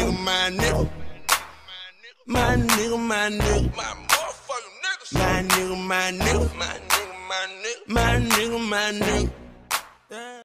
nigga, my nigga. My nigga, my nigga. My motherfucking nigga. My nigga, my nigga. My nigga, my nigga. My nigga, my nigga.